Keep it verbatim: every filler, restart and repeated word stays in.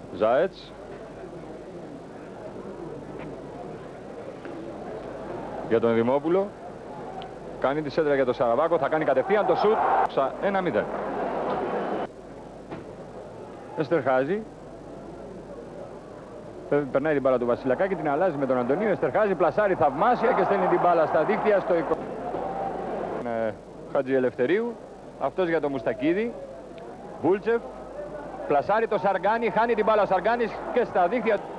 Ζάετς. Για τον Δημόπουλο. Κάνει τη σέντρα για τον Σαραβάκο. Θα κάνει κατευθείαν το σουτ. ένα μηδέν. Εστερχάζη. Περνάει την μπάλα του Βασιλακάκη, την αλλάζει με τον Αντωνίου. Εστερχάζη, πλασάρει θαυμάσια και στέλνει την μπάλα στα δίκτυα στο είκοσι. Ε, Χατζη Ελευθερίου. Αυτός για τον Μουστακίδη. Βούλτσεφ. Πλασάρει το Σαργάνη, χάνει την μπάλα ο Σαργάνης και στα δίκτυα.